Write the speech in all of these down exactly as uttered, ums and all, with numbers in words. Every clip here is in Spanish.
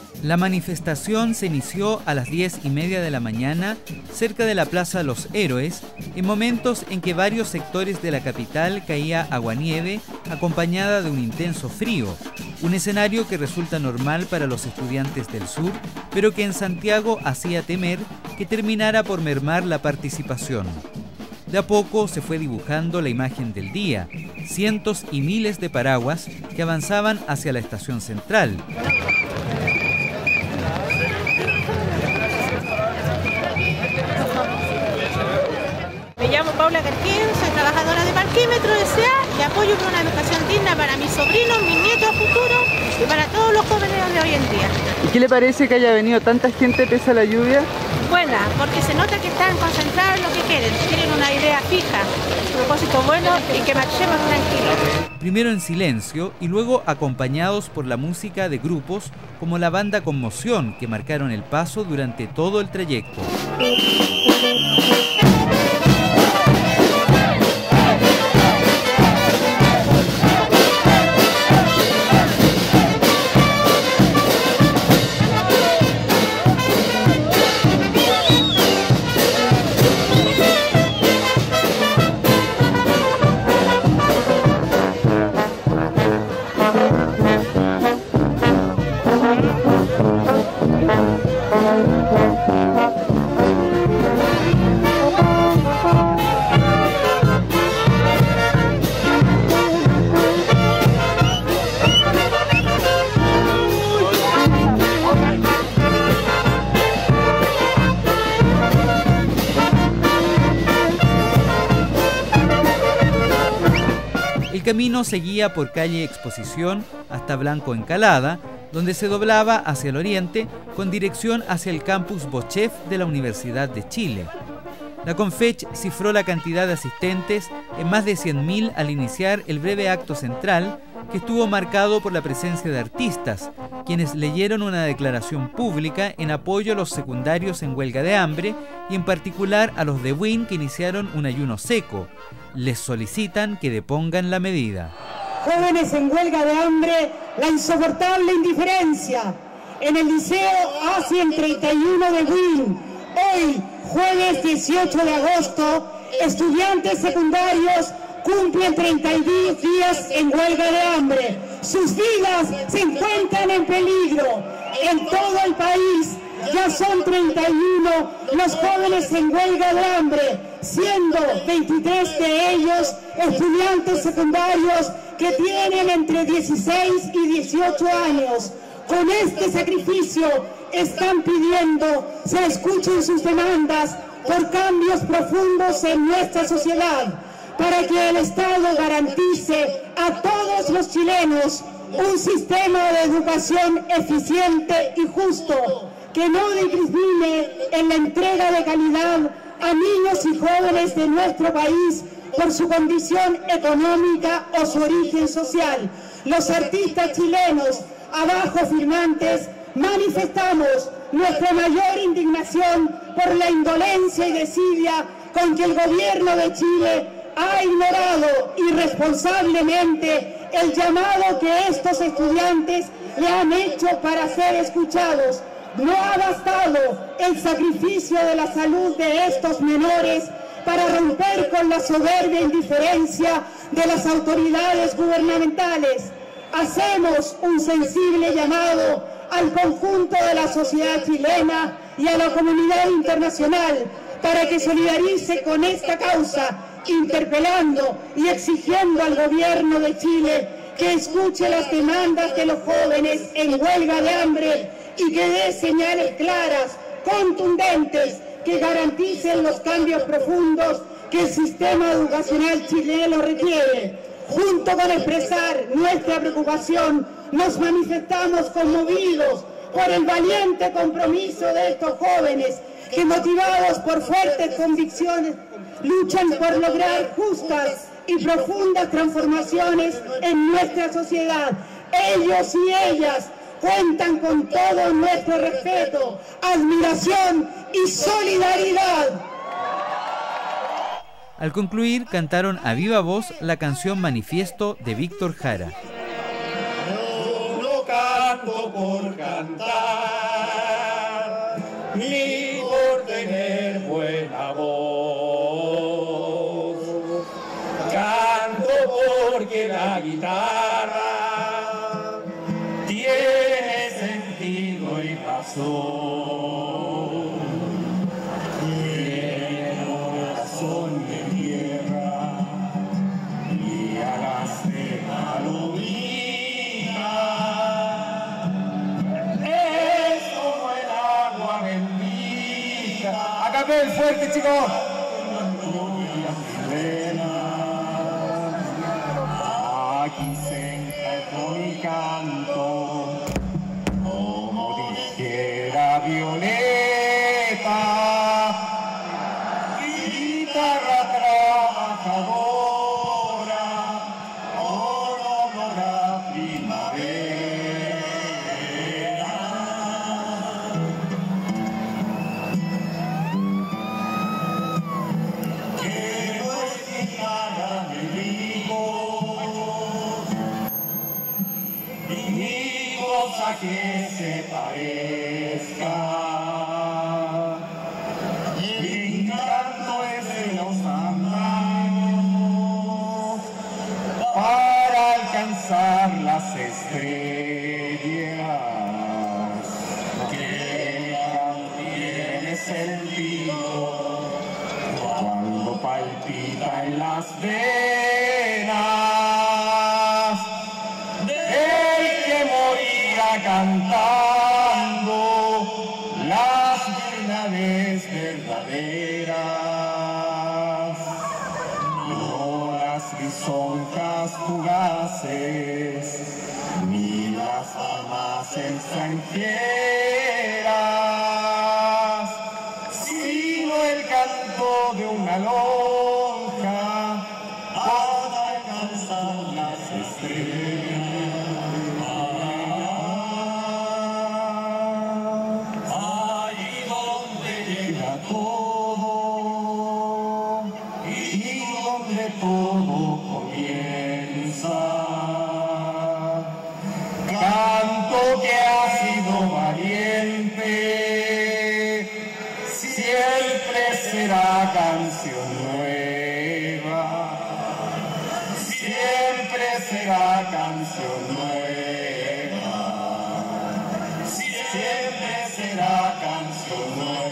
La manifestación se inició a las diez y media de la mañana cerca de la Plaza Los Héroes, en momentos en que varios sectores de la capital caía aguanieve acompañada de un intenso frío, un escenario que resulta normal para los estudiantes del sur, pero que en Santiago hacía temer que terminara por mermar la participación. De a poco se fue dibujando la imagen del día, cientos y miles de paraguas que avanzaban hacia la estación central. Me llamo Paula Carquín, soy trabajadora de Parquímetro S A y apoyo por una educación digna para mis sobrinos, mis nietos a futuro y para todos los jóvenes de hoy en día. ¿Y qué le parece que haya venido tanta gente pese a la lluvia? Buena, porque se nota que están concentrados en lo que quieren, tienen una idea fija, un propósito bueno y que marchemos tranquilos. Primero en silencio y luego acompañados por la música de grupos como la banda Conmoción, que marcaron el paso durante todo el trayecto. El camino seguía por calle Exposición hasta Blanco Encalada, donde se doblaba hacia el oriente con dirección hacia el campus Bochef de la Universidad de Chile. La Confech cifró la cantidad de asistentes en más de cien mil al iniciar el breve acto central, que estuvo marcado por la presencia de artistas, quienes leyeron una declaración pública en apoyo a los secundarios en huelga de hambre y en particular a los de W I N que iniciaron un ayuno seco. Les solicitan que depongan la medida. Jóvenes en huelga de hambre, la insoportable indiferencia. En el Liceo hacen treinta y uno de W I N. Hoy, jueves dieciocho de agosto, estudiantes secundarios cumplen treinta y dos días en huelga de hambre. Sus vidas se encuentran en peligro. En todo el país ya son treinta y uno los jóvenes en huelga de hambre, siendo veintitrés de ellos estudiantes secundarios que tienen entre dieciséis y dieciocho años. Con este sacrificio están pidiendo se escuchen sus demandas por cambios profundos en nuestra sociedad, para que el Estado garantice a todos los chilenos un sistema de educación eficiente y justo, que no discrimine en la entrega de calidad a niños y jóvenes de nuestro país por su condición económica o su origen social. Los artistas chilenos, abajo firmantes, manifestamos nuestra mayor indignación por la indolencia y desidia con que el gobierno de Chile ha ignorado irresponsablemente el llamado que estos estudiantes le han hecho para ser escuchados. No ha bastado el sacrificio de la salud de estos menores para romper con la soberbia indiferencia de las autoridades gubernamentales. Hacemos un sensible llamado al conjunto de la sociedad chilena y a la comunidad internacional para que solidarice con esta causa, interpelando y exigiendo al gobierno de Chile que escuche las demandas de los jóvenes en huelga de hambre y que dé señales claras, contundentes, que garanticen los cambios profundos que el sistema educacional chileno requiere. Junto con expresar nuestra preocupación, nos manifestamos conmovidos por el valiente compromiso de estos jóvenes que, motivados por fuertes convicciones, luchan por lograr justas y profundas transformaciones en nuestra sociedad. Ellos y ellas cuentan con todo nuestro respeto, admiración y solidaridad. Al concluir, cantaron a viva voz la canción Manifiesto de Víctor Jara. No, no canto por cantar, ni por tener buena voz. Canto porque la guitarra tiene sentido y razón. Tiene corazón de tierra y alas de palomita. Es como el agua bendita. Acá ven fuerte, chicos. Aquí se encargó mi canto, como dijera Violeta, guitarra trabajadora, olor a primavera. Que no es guitarra de vivo, ni cosa que se parezca. Mi canto es de los andanos para alcanzar las estrellas. Que tiene sentido cuando palpita en las venas del que morirá cantando las verdades verdaderas, no las lisonjas fugaces, ni las armas extranjeras, sino el canto de una lonja para alcanzar las estrellas. Ahí donde llega todo y donde todo comienza. Canto que ha sido valiente, siempre será canción nueva, siempre será canción nueva, siempre será canción nueva.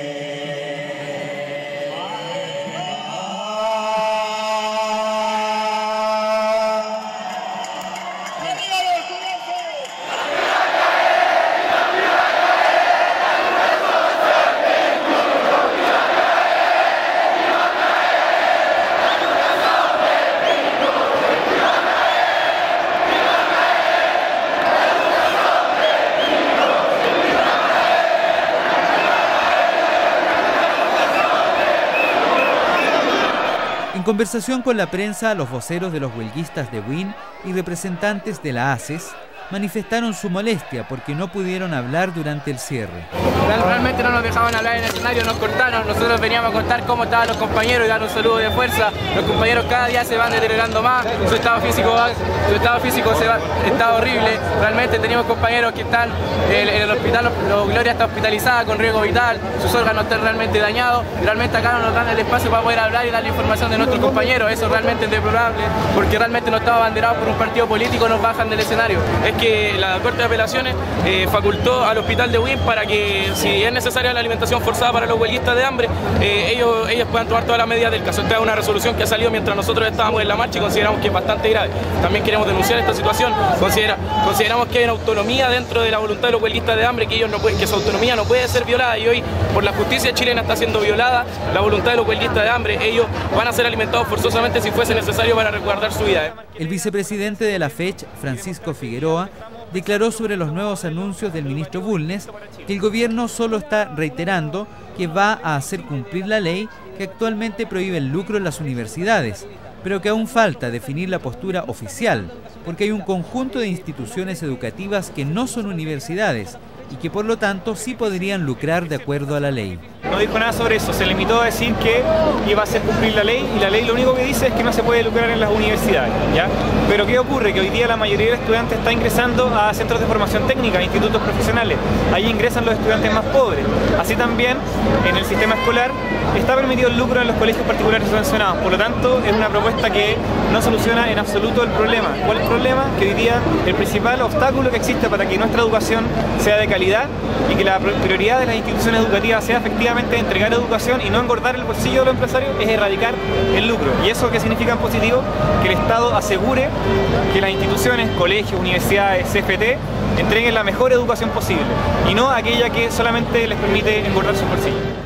En conversación con la prensa, los voceros de los huelguistas de W I N y representantes de la A C E S manifestaron su molestia porque no pudieron hablar durante el cierre. Realmente no nos dejaban hablar en el escenario, nos cortaron. Nosotros veníamos a contar cómo estaban los compañeros y dar un saludo de fuerza. Los compañeros cada día se van deteriorando más, su estado físico, va, su estado físico se va, está horrible. Realmente tenemos compañeros que están en, en el hospital, los Gloria está hospitalizada con riesgo vital, sus órganos están realmente dañados. Y realmente acá no nos dan el espacio para poder hablar y dar la información de nuestros compañeros. Eso realmente es deplorable, porque realmente no estamos abanderados por un partido político, nos bajan del escenario. Es que la Corte de Apelaciones eh, facultó al hospital de W I N para que, si es necesaria la alimentación forzada para los huelguistas de hambre, eh, ellos, ellos puedan tomar todas las medidas del caso. Esta es una resolución que ha salido mientras nosotros estábamos en la marcha y consideramos que es bastante grave. También queremos denunciar esta situación. Considera, consideramos que hay una autonomía dentro de la voluntad de los huelguistas de hambre, que, ellos no pueden, que su autonomía no puede ser violada, y hoy por la justicia chilena está siendo violada la voluntad de los huelguistas de hambre. Ellos van a ser alimentados forzosamente si fuese necesario para resguardar su vida. El vicepresidente de la F E C H, Francisco Figueroa, declaró sobre los nuevos anuncios del ministro Bulnes que el gobierno solo está reiterando que va a hacer cumplir la ley que actualmente prohíbe el lucro en las universidades, pero que aún falta definir la postura oficial, porque hay un conjunto de instituciones educativas que no son universidades y que por lo tanto sí podrían lucrar de acuerdo a la ley. No dijo nada sobre eso, se limitó a decir que iba a hacer cumplir la ley, y la ley lo único que dice es que no se puede lucrar en las universidades, ¿ya? Pero ¿qué ocurre? Que hoy día la mayoría de estudiantes está ingresando a centros de formación técnica, a institutos profesionales. Ahí ingresan los estudiantes más pobres. Así también, en el sistema escolar, está permitido el lucro en los colegios particulares subvencionados. Por lo tanto, es una propuesta que no soluciona en absoluto el problema. ¿Cuál es el problema? Que hoy día el principal obstáculo que existe para que nuestra educación sea de calidad y que la prioridad de las instituciones educativas sea efectivamente entregar educación y no engordar el bolsillo de los empresarios es erradicar el lucro. ¿Y eso qué significa en positivo? Que el Estado asegure que las instituciones, colegios, universidades, C F T, entreguen la mejor educación posible y no aquella que solamente les permite engordar sus bolsillos.